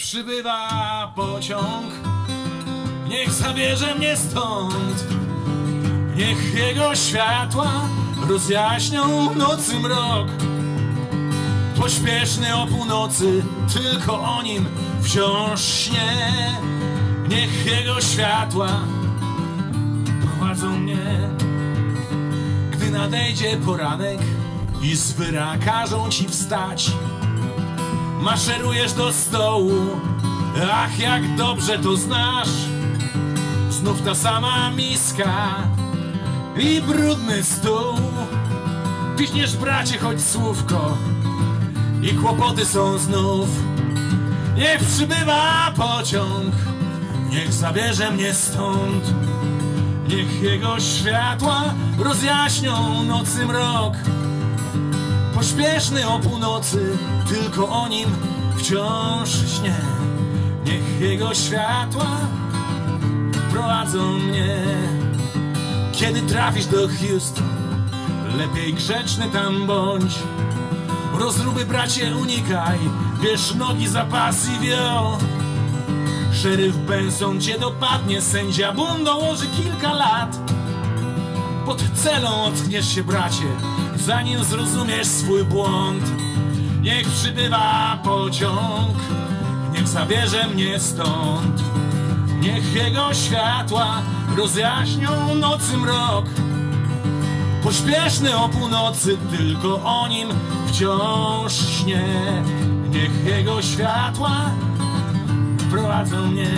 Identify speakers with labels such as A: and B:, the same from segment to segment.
A: przybywa pociąg, niech zabierze mnie stąd. Niech jego światła rozjaśnią nocy mrok. Pośpieszny o północy, tylko o nim wciąż śnie. Niech jego światła prowadzą mnie. Gdy nadejdzie poranek i z wyra każą ci wstać, maszerujesz do stołu, ach jak dobrze to znasz. Znów ta sama miska i brudny stół. Piśniesz bracie choć słówko i kłopoty są znów. Niech przybywa pociąg, niech zabierze mnie stąd. Niech jego światła rozjaśnią nocy mrok. Pośpieszny o północy, tylko o nim wciąż śnie. Niech jego światła prowadzą mnie. Kiedy trafisz do Houston, lepiej grzeczny tam bądź. Rozruby bracie unikaj, bierz nogi za pas i wio. Szeryf Benson cię dopadnie, sędzia Boone dołoży kilka lat. Pod celą ockniesz się bracie, zanim zrozumiesz swój błąd. Niech przybywa pociąg, niech zabierze mnie stąd. Niech jego światła rozjaśnią nocy mrok. Pośpieszny o północy, tylko o nim wciąż śnie. Niech jego światła prowadzą mnie.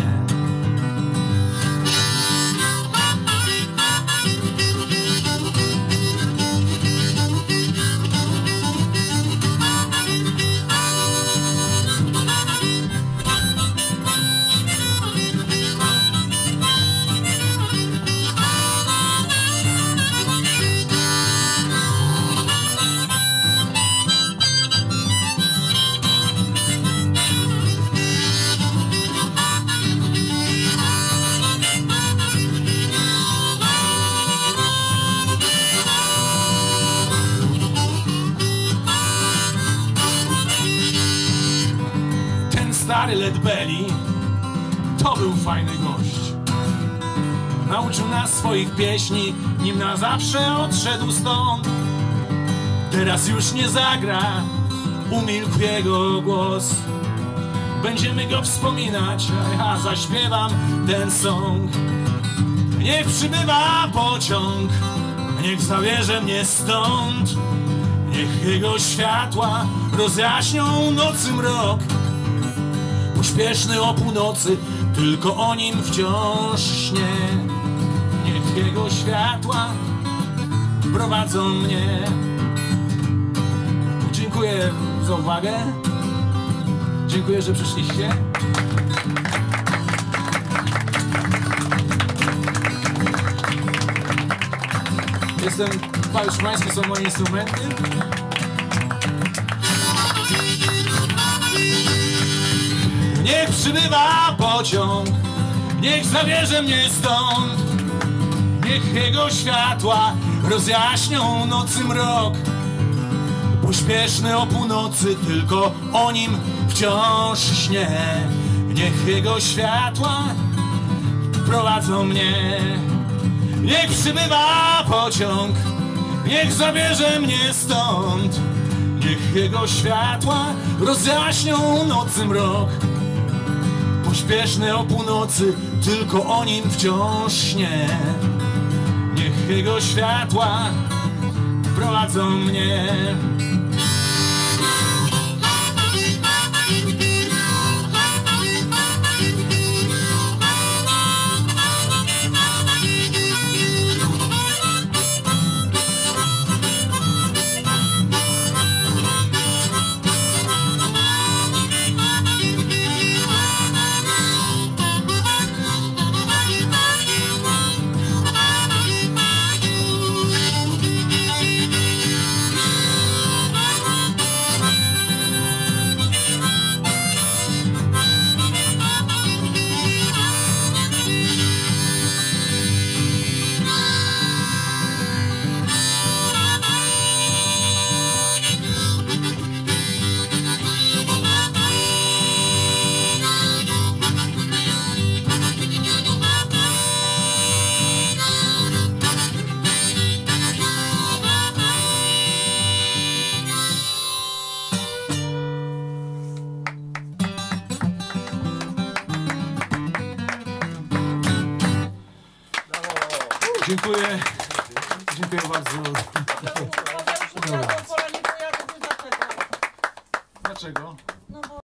A: Stary Led Belly to był fajny gość. Nauczył nas swoich pieśni, nim na zawsze odszedł stąd. Teraz już nie zagra, umilkł jego głos. Będziemy go wspominać, a ja zaśpiewam ten song. Niech przybywa pociąg, niech zabierze mnie stąd. Niech jego światła rozjaśnią nocy mrok. Pośpieszny o północy, tylko o nim wciąż śnie. Niech jego światła prowadzą mnie. Dziękuję za uwagę. Dziękuję, że przyszliście. Jestem Paweł Szymański, są moje instrumenty. Niech przybywa pociąg, niech zabierze mnie stąd. Niech jego światła rozjaśnią nocy mrok. Pośpieszny o północy, tylko o nim wciąż śnie. Niech jego światła prowadzą mnie. Niech przybywa pociąg, niech zabierze mnie stąd. Niech jego światła rozjaśnią nocy mrok. Pośpieszny o północy, tylko o nim wciąż śnie. Niech jego światła prowadzą mnie. Dziękuję. Dziękuję bardzo. Dlaczego?